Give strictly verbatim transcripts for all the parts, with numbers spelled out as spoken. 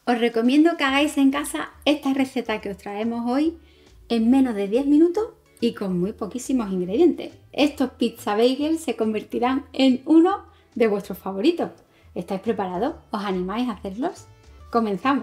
Os recomiendo que hagáis en casa esta receta que os traemos hoy en menos de diez minutos y con muy poquísimos ingredientes. Estos pizza bagels se convertirán en uno de vuestros favoritos. ¿Estáis preparados? ¿Os animáis a hacerlos? ¡Comenzamos!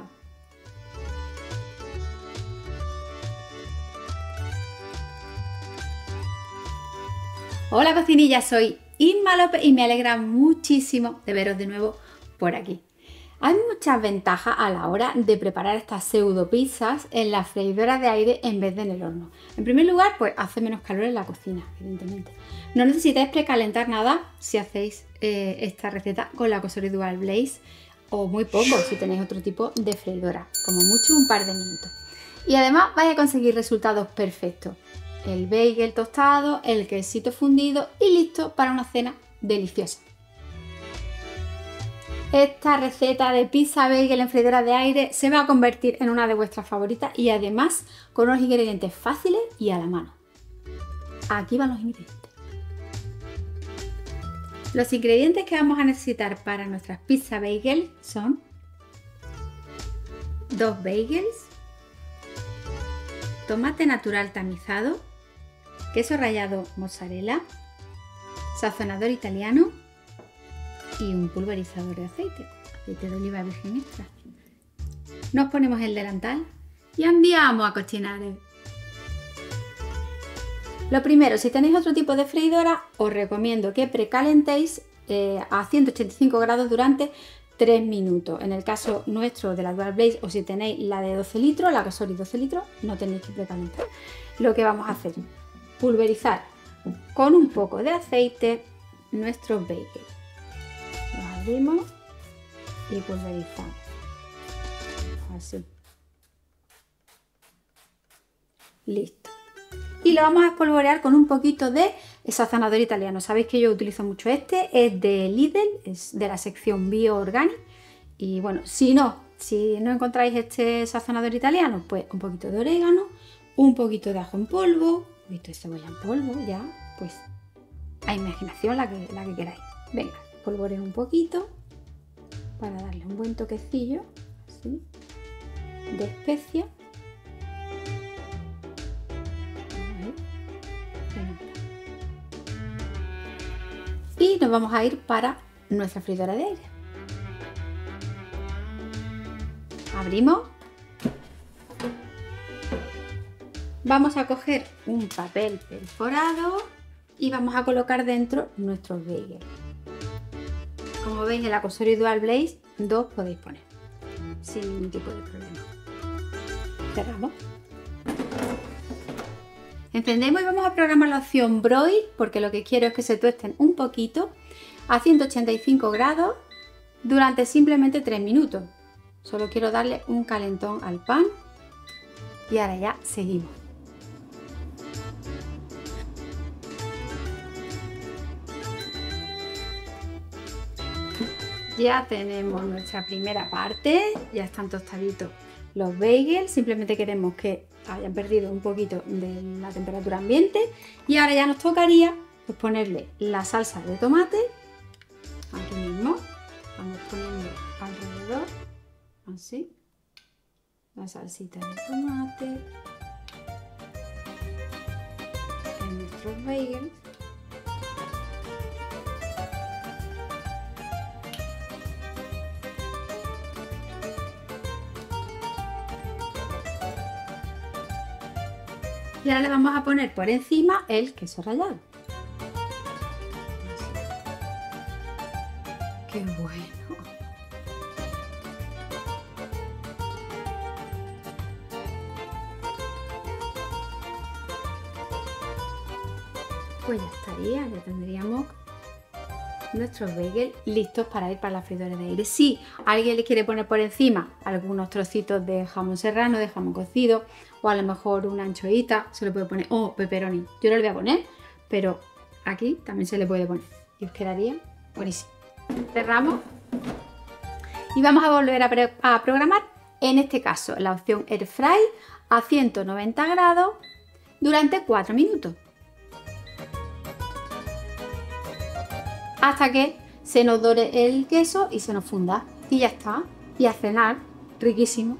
Hola cocinilla, soy Inma López y me alegra muchísimo de veros de nuevo por aquí. Hay muchas ventajas a la hora de preparar estas pseudo pizzas en la freidora de aire en vez de en el horno. En primer lugar, pues hace menos calor en la cocina, evidentemente. No necesitáis precalentar nada si hacéis eh, esta receta con la Cosori Dual Blaze, o muy poco si tenéis otro tipo de freidora, como mucho un par de minutos. Y además vais a conseguir resultados perfectos. El bagel tostado, el quesito fundido y listo para una cena deliciosa. Esta receta de pizza bagel en freidora de aire se va a convertir en una de vuestras favoritas y además con unos ingredientes fáciles y a la mano. Aquí van los ingredientes. Los ingredientes que vamos a necesitar para nuestras pizza bagel son dos bagels, tomate natural tamizado, queso rallado mozzarella, sazonador italiano y un pulverizador de aceite, aceite de oliva virgen extra. Nos ponemos el delantal y andiamo a cocinar. Lo primero, si tenéis otro tipo de freidora, os recomiendo que precalentéis eh, a ciento ochenta y cinco grados durante tres minutos. En el caso nuestro de la Dual Blaze, o si tenéis la de doce litros, la Cosori doce litros, no tenéis que precalentar. Lo que vamos a hacer, pulverizar con un poco de aceite nuestro bagel. Los abrimos y pulverizamos, así. Listo. Y lo vamos a espolvorear con un poquito de sazonador italiano. Sabéis que yo utilizo mucho este, es de Lidl, es de la sección Bio Organic. Y bueno, si no, si no encontráis este sazonador italiano, pues un poquito de orégano, un poquito de ajo en polvo, un poquito de cebolla en polvo, ya, pues a imaginación la que, la que queráis. Venga, polvoreo un poquito para darle un buen toquecillo, así, de especia. Y nos vamos a ir para nuestra freidora de aire. Abrimos. Vamos a coger un papel perforado y vamos a colocar dentro nuestros bagels. Como veis, en la Cosori Dual Blaze dos podéis poner sin ningún tipo de problema. Cerramos. Encendemos y vamos a programar la opción broil, porque lo que quiero es que se tuesten un poquito a ciento ochenta y cinco grados durante simplemente tres minutos. Solo quiero darle un calentón al pan y ahora ya seguimos. Ya tenemos nuestra primera parte, ya están tostaditos los bagels, simplemente queremos que hayan perdido un poquito de la temperatura ambiente y ahora ya nos tocaría pues ponerle la salsa de tomate, aquí mismo, vamos poniendo alrededor, así, la salsita de tomate en nuestros bagels. Y ahora le vamos a poner por encima el queso rallado. ¡Qué bueno! Pues ya estaría, ya tendríamos nuestros bagels listos para ir para la freidora de aire. Si alguien le quiere poner por encima algunos trocitos de jamón serrano, de jamón cocido, o a lo mejor una anchoita, se le puede poner, o oh, pepperoni. Yo no le voy a poner, pero aquí también se le puede poner y os quedaría buenísimo. Cerramos y vamos a volver a, a programar, en este caso la opción Air Fry a ciento noventa grados durante cuatro minutos. Hasta que se nos dore el queso y se nos funda. Y ya está. Y a cenar. riquísimo.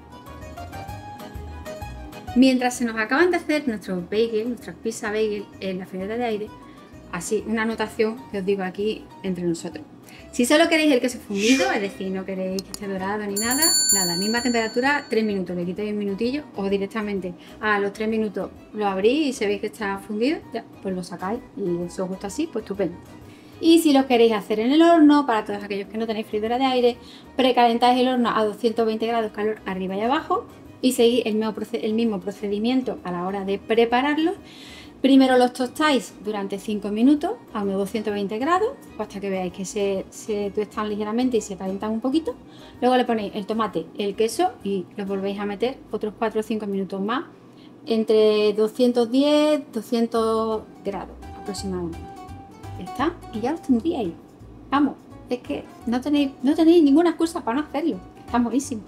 Mientras se nos acaban de hacer nuestros bagels, nuestras pizzas bagel en la freidora de aire, así, una anotación que os digo aquí entre nosotros. Si solo queréis el queso fundido, es decir, no queréis que esté dorado ni nada, nada, misma temperatura, tres minutos, le quitáis un minutillo o directamente a los tres minutos lo abrís y si veis que está fundido, ya, pues lo sacáis y si os gusta así, pues estupendo. Y si lo queréis hacer en el horno, para todos aquellos que no tenéis freidora de aire, precalentáis el horno a doscientos veinte grados calor arriba y abajo y seguís el mismo, el mismo procedimiento a la hora de prepararlos. Primero los tostáis durante cinco minutos a unos doscientos veinte grados hasta que veáis que se, se tuestan ligeramente y se calientan un poquito. Luego le ponéis el tomate, el queso y los volvéis a meter otros cuatro o cinco minutos más entre doscientos diez y doscientos grados aproximadamente. Ya está, y ya los tendríais. Vamos, es que no tenéis, no tenéis ninguna excusa para no hacerlo. Está buenísimo.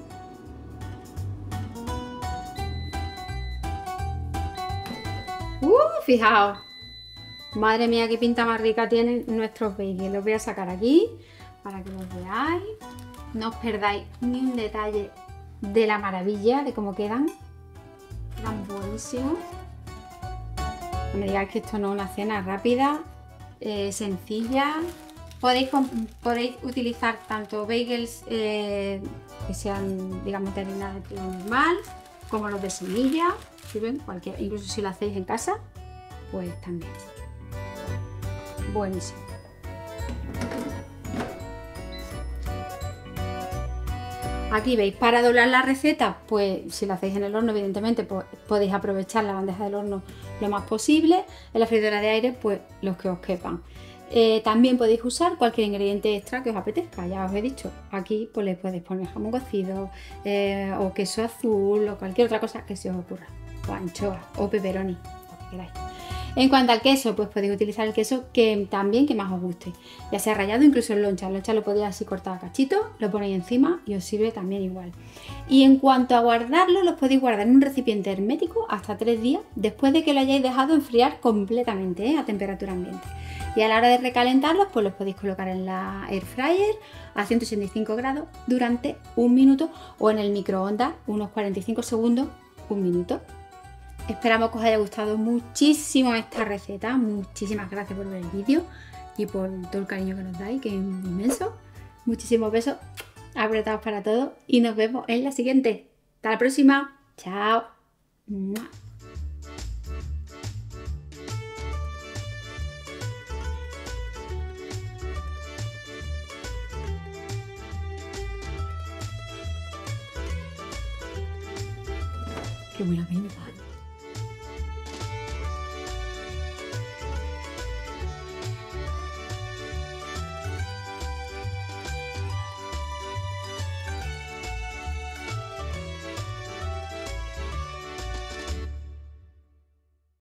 Uh, fijaos, madre mía, qué pinta más rica tienen nuestros bagels. Los voy a sacar aquí para que los veáis. No os perdáis ni un detalle de la maravilla de cómo quedan. Quedan buenísimos. No me digáis que esto no es una cena rápida, eh, sencilla. Podéis, podéis utilizar tanto bagels eh, que sean, digamos, de harina de trigo normal, como los de semilla. ¿Ven? Cualquier, incluso si lo hacéis en casa, pues también. Buenísimo. Aquí veis, para doblar la receta, pues si lo hacéis en el horno, evidentemente, pues podéis aprovechar la bandeja del horno lo más posible. En la freidora de aire, pues los que os quepan. Eh, también podéis usar cualquier ingrediente extra que os apetezca, ya os he dicho. Aquí pues le podéis poner jamón cocido, eh, o queso azul, o cualquier otra cosa que se os ocurra. O anchoa, o pepperoni, lo que queráis. En cuanto al queso, pues podéis utilizar el queso que también que más os guste, ya sea rallado, incluso en loncha. En loncha lo podéis así cortar a cachitos, lo ponéis encima y os sirve también igual. Y en cuanto a guardarlo, los podéis guardar en un recipiente hermético hasta tres días después de que lo hayáis dejado enfriar completamente, ¿eh? A temperatura ambiente. Y a la hora de recalentarlos, pues los podéis colocar en la air fryer a ciento ochenta y cinco grados durante un minuto o en el microondas unos cuarenta y cinco segundos, un minuto. Esperamos que os haya gustado muchísimo esta receta. Muchísimas gracias por ver el vídeo y por todo el cariño que nos dais, que es inmenso. Muchísimos besos apretados para todos y nos vemos en la siguiente. Hasta la próxima. Chao. Qué buena pinta.